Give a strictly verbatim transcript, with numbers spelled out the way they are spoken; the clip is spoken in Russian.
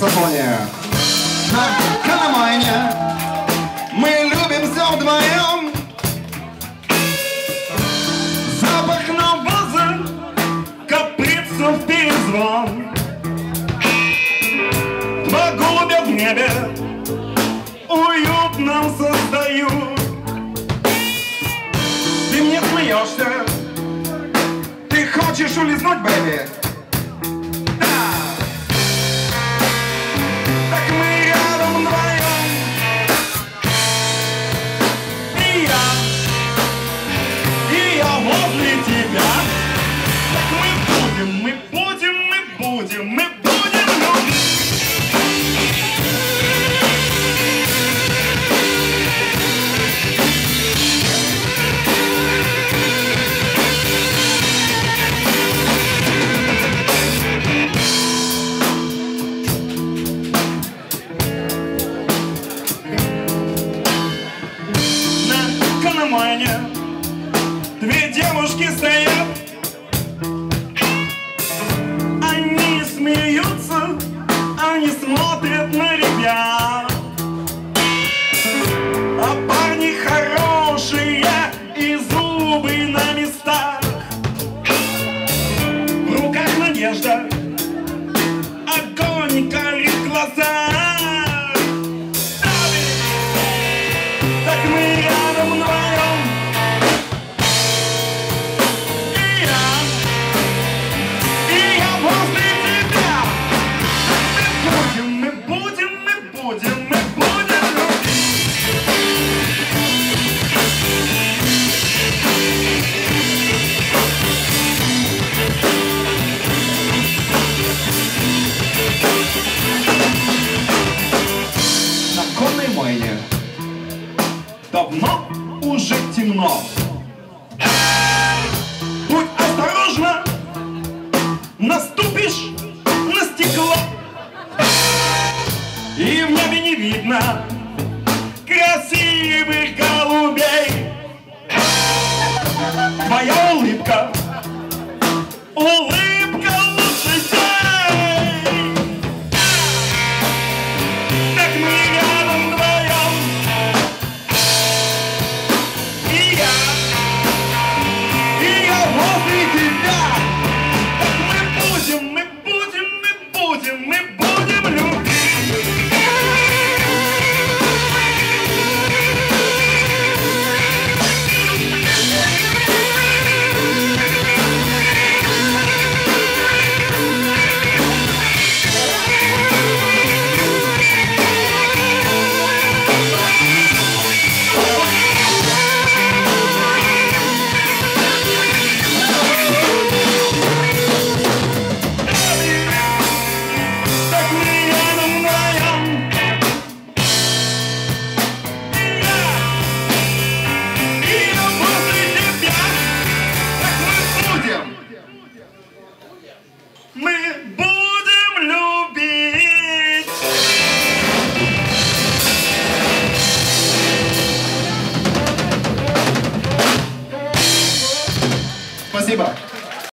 саксофоне. На кономойне мы любим все вдвоем. Запах навоза, каприцев перезвон. Два голубя в небе уют нам создают. Ты мне смеешься, ты хочешь улизнуть, бэби? Да! Так мы рядом вдвоем. И я, и я возле тебя. Так мы будем, мы будем, мы будем, мы будем любить. Две девушки стоят, они смеются, они смотрят на ребят. А парни хорошие и зубы на местах. В руках надежда, огонь горит в глазах. Так мы рядом вдвоем. Давно уже темно. Будь осторожна, наступишь на стекло. И в небе не видно красивых голубей. Твоя улыбка, улыбка лучше всей. Так мы рядом вдвоем. Мы будем любить. Спасибо.